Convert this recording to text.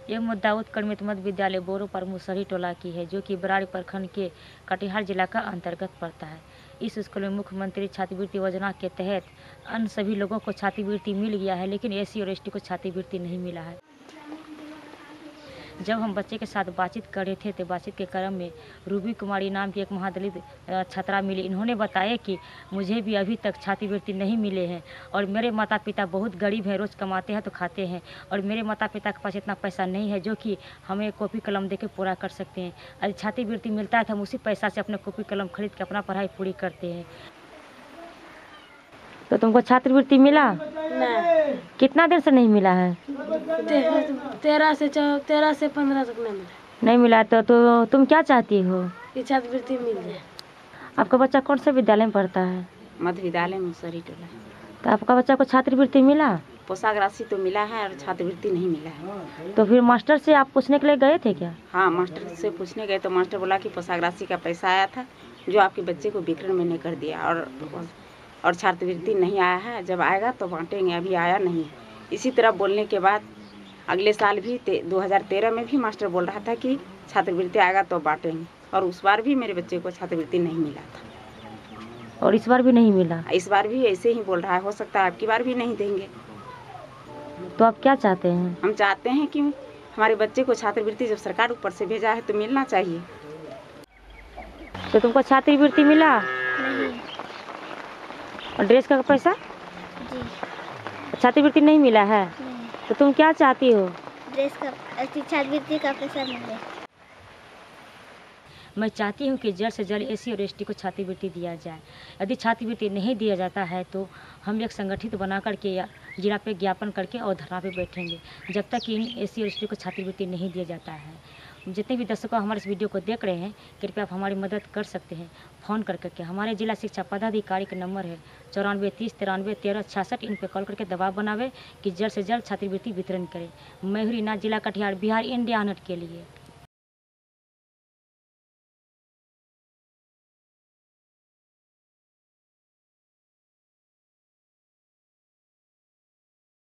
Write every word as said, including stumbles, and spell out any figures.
यह मुद्दा उत्क्रमित मध्य विद्यालय बोरो पर मुसहरी टोला की है, जो कि बराड़ी प्रखंड के कटिहार जिला का अंतर्गत पड़ता है। इस स्कूल में मुख्यमंत्री छात्रवृत्ति योजना के तहत अन्य सभी लोगों को छात्रवृत्ति मिल गया है, लेकिन एससी और एसटी को छात्रवृत्ति नहीं मिला है। जब हम बच्चे के साथ बातचीत कर रहे थे तो बातचीत के क्रम में रूबी कुमारी नाम की एक महादलित छात्रा मिली। इन्होंने बताया कि मुझे भी अभी तक छात्रवृत्ति नहीं मिले हैं और मेरे माता पिता बहुत गरीब हैं, रोज़ कमाते हैं तो खाते हैं और मेरे माता पिता के पास इतना पैसा नहीं है जो कि हमें कॉपी कलम दे के पूरा कर सकते हैं। यदि छात्रवृत्ति मिलता है तो हम उसी पैसा से अपने कॉपी कलम खरीद के अपना पढ़ाई पूरी करते हैं। तो तुमको छात्रवृत्ति मिला? नहीं। कितना देर से नहीं मिला है? तेरह से तेरह से पंद्रह तक नहीं मिला। नहीं मिला तो, तो तुम क्या चाहती हो? कि छात्रवृत्ति मिल जाए। आपका बच्चा कौन से विद्यालय में पढ़ता है? मध्य विद्यालय मुसहरी टोला। तो आपका बच्चा को छात्रवृत्ति मिला? पोशाक राशि तो मिला है और छात्रवृत्ति नहीं मिला है। तो फिर मास्टर से आप पूछने के लिए गए थे क्या? हाँ, मास्टर से पूछने गए तो मास्टर बोला कि पोशाक राशि का पैसा आया था जो आपके बच्चे को वितरण मैंने कर दिया और और छात्रवृत्ति नहीं आया है, जब आएगा तो बांटेंगे, अभी आया नहीं है। इसी तरह बोलने के बाद अगले साल भी दो हज़ार तेरह में भी मास्टर बोल रहा था कि छात्रवृत्ति आएगा तो बांटेंगे और उस बार भी मेरे बच्चे को छात्रवृत्ति नहीं मिला था। और इस बार भी नहीं मिला? इस बार भी ऐसे ही बोल रहा है, हो सकता है आपकी बार भी नहीं देंगे। तो आप क्या चाहते हैं? हम चाहते हैं कि हमारे बच्चे को छात्रवृत्ति जब सरकार ऊपर से भेजा है तो मिलना चाहिए। तो तुमको छात्रवृत्ति मिला? नहीं। और ड्रेस का पैसा? जी। छात्रवृत्ति नहीं मिला है? नहीं। तो तुम क्या चाहती हो? ड्रेस का छात्रवृत्ति का पैसा मिले। मैं चाहती हूँ कि जल्द से जल्द एससी और एसटी को छात्रवृत्ति दिया जाए। यदि छात्रवृत्ति नहीं दिया जाता है तो हम एक संगठित बना करके या जिला पे ज्ञापन करके और धरना पे बैठेंगे जब तक कि इन एससी और एसटी को छात्रवृत्ति नहीं दिया जाता है। जितने भी दर्शक हमारे इस वीडियो को देख रहे हैं, कृपया आप हमारी मदद कर सकते हैं फ़ोन कर करके। हमारे जिला शिक्षा पदाधिकारी का नंबर है चौरानवे तीस तिरानवे तेरह छियासठ। इन पर कॉल करके दबाव बनावे कि जल्द से जल्द छात्रवृत्ति वितरण करें। मैं रीना, जिला कटिहार, बिहार, इंडिया हंड्रेड के लिए।